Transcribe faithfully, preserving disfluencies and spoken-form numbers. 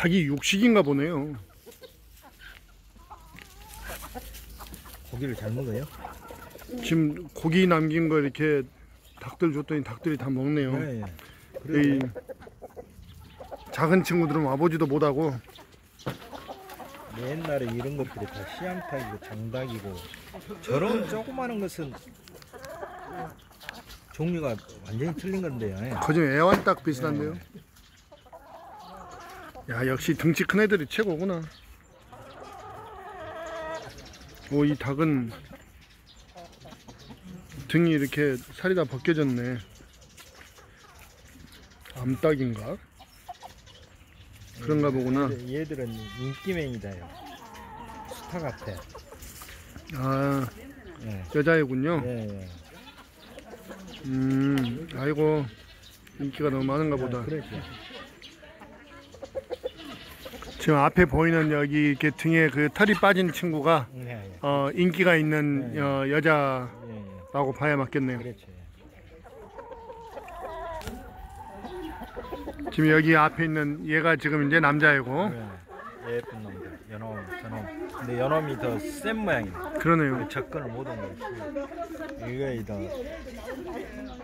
닭이 육식인가 보네요. 고기를 잘 먹어요? 지금 고기 남긴 거 이렇게 닭들 줬더니 닭들이 다 먹네요. 네, 예. 이 그래요. 작은 친구들은 와보지도 못하고. 옛날에 이런 것들이 다 씨암탉이고 장닭이고, 저런 조그마한 것은 종류가 완전히 틀린 건데요. 예. 거짓 애완닭 비슷한데요. 야, 역시 등치 큰 애들이 최고구나. 오, 이 닭은 등이 이렇게 살이 다 벗겨졌네. 암탉인가? 그런가 보구나. 얘들, 얘들은 인기맨이다요. 스타 같아. 아, 예. 여자애군요. 예, 예. 음, 아이고, 인기가 너무 많은가 보다. 아, 그렇죠. 지금 앞에 보이는 여기 이렇게 등에 그 털이 빠진 친구가 예, 예. 어, 인기가 있는 네. 어, 여자라고 예, 예. 봐야 맞겠네요. 그렇죠. 지금 여기 앞에 있는 얘가 지금 이제 남자애고. 예. 예쁜 놈들, 연놈, 저놈. 근데 연놈이 더 센 모양이네. 그러네요. 접근을 못한 것이 이거이 더